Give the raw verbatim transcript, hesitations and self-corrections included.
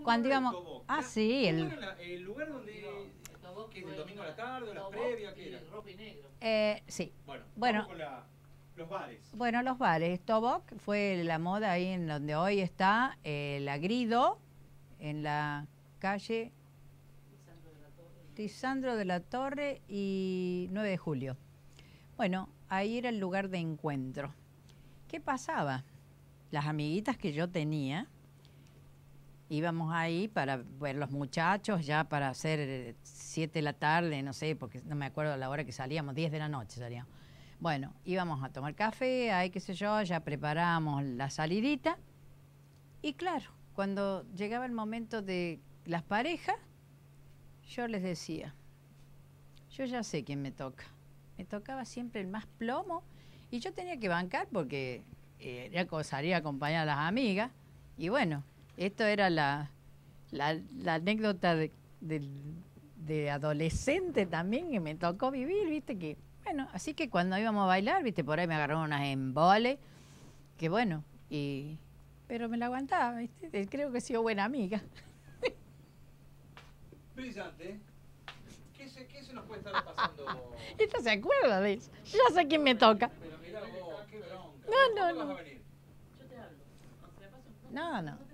Cuando lugar íbamos... del Toboc. Ah, La- sí, ¿cómo el... era la- el lugar donde... ¿Qué es el domingo a la tarde o las Toboc previas? ¿Qué y era? Rojo y Negro. Eh, sí. Bueno, Bueno, vamos con la, los bares. bueno, los bares. Toboc fue la moda ahí en donde hoy está eh, el Agrido, en la calle Lisandro de la Torre y nueve de julio. Bueno, ahí era el lugar de encuentro. ¿Qué pasaba? Las amiguitas que yo tenía, íbamos ahí para ver los muchachos, ya para hacer eh, siete de la tarde, no sé, porque no me acuerdo la hora que salíamos, diez de la noche salíamos. Bueno, íbamos a tomar café, ahí qué sé yo, ya preparamos la salidita. Y claro, cuando llegaba el momento de las parejas, yo les decía, yo ya sé quién me toca. Me tocaba siempre el más plomo y yo tenía que bancar porque eh, era como salir a acompañar a las amigas. Y bueno, esto era la, la, la anécdota de, de, de adolescente también que me tocó vivir, viste que, bueno, así que cuando íbamos a bailar, viste, por ahí me agarraron unas embole, que bueno, y pero me la aguantaba, viste, creo que he sido buena amiga. Brillante. ¿Qué se, qué se nos puede estar pasando? Esta se acuerda de eso. Yo ya sé quién me toca. Pero mirá vos, qué bronca. No, no, ¿Cuándo no. vas a venir? Yo te hablo. Cuando se me pase un poco, No, no.